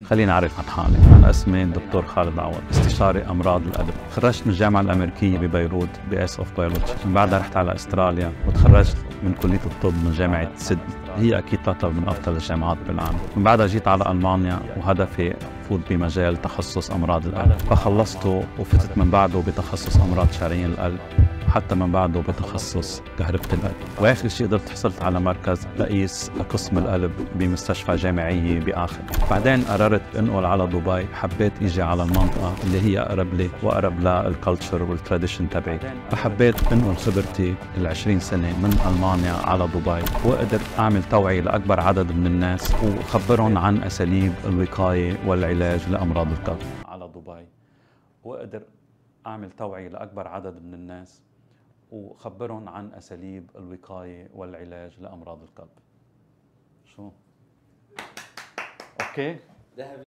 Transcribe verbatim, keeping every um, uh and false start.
خليني أعرف عن حالي. أنا اسمي الدكتور خالد عوض، استشاري أمراض القلب. تخرجت من الجامعة الأمريكية ببيروت بإس أوف بيولوجي، من بعدها رحت على أستراليا وتخرجت من كلية الطب من جامعة سيدني، هي أكيد تعتبر من أفضل الجامعات بالعالم. من بعدها جيت على ألمانيا وهدفي فوت بمجال تخصص أمراض القلب، فخلصته وفتت من بعده بتخصص أمراض شرايين القلب، حتى من بعده بتخصص كهربة القلب. وآخر شيء قدرت حصلت على مركز رئيس قسم القلب بمستشفى جامعية بآخر. بعدين قررت انقل على دبي، حبيت اجي على المنطقة اللي هي اقرب لي واقرب للكالتشر والتراديشن تبعي، فحبيت انقل خبرتي العشرين سنة من المانيا على دبي، وقدرت اعمل توعية لاكبر عدد من الناس وخبرهم عن اساليب الوقاية والعلاج لامراض القلب على دبي، وقدر اعمل توعية لاكبر عدد من الناس وخبرهم عن أساليب الوقاية والعلاج لأمراض القلب. شو؟ أوكي؟